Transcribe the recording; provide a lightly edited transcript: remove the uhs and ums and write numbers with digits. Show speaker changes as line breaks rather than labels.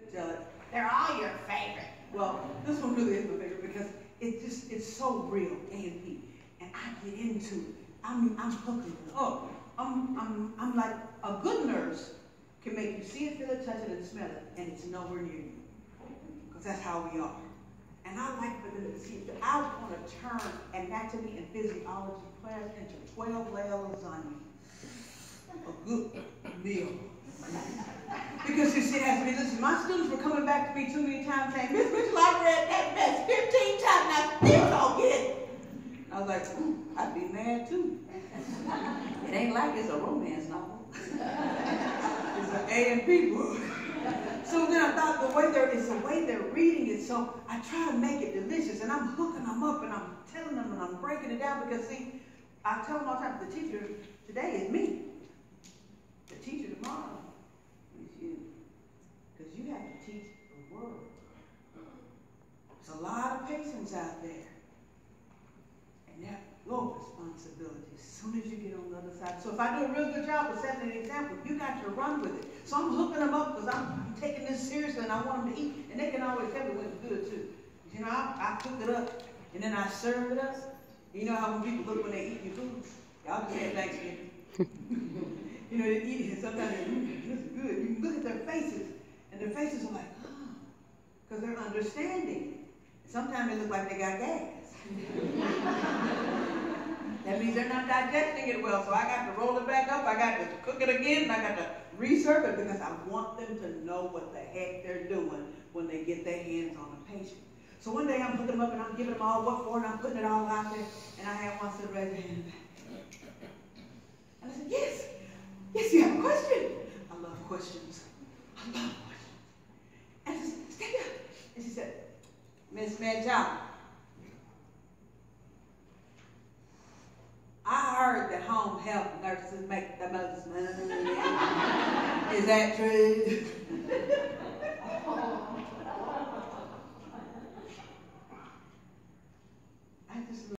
jealous. They're all your favorite. Well, this one really is my favorite because it's so real, A&P. And I get into it. I'm hooking up. I'm like, a good nurse can make you see it, feel it, touch it, and smell it, and it's nowhere near you. Because that's how we are. And I like for them to see it. I want to turn anatomy and physiology class into 12-layer lasagna. A good meal. Because you see, it has to be, listen, my students were coming back to me too many times saying, Miss Mitchell, I read that mess 15 times and I still don't get it. I was like, I'd be mad too. It ain't like it's a romance novel. It's an A&P book. So then I thought it's the way they're reading it, so I try to make it delicious, and I'm hooking them up, and I'm telling them, and I'm breaking it down, because see, I tell them all the time, the teacher today is me. The teacher tomorrow is you. Because you have to teach the word. There's a lot of patients out there. And they're low responsibility as soon as you get on the other side. So if I do a real good job of setting an example, you got to run with it. So I'm hooking them up because I'm taking this seriously and I want them to eat. And they can always tell me when it's good too. You know, I cook it up and then I serve it up. You know how when people look when they eat your food? Y'all can say Thanksgiving. You know, they eat it and sometimes they this is good. You can look at their faces and their faces are like, oh, because they're understanding. Sometimes they look like they got gas. That means they're not digesting it well, so I got to roll it back up, I got to cook it again, and I got to reserve it because I want them to know what the heck they're doing when they get their hands on a patient. So one day I'm hooking them up and I'm giving them all what for, and I'm putting it all out there, and I had one sit raise their hand back. And I said, yes, you have a question. I love questions. And she said, stand up. And she said, Miss Mitchell, I heard that home health nurses make the most money. Is that true?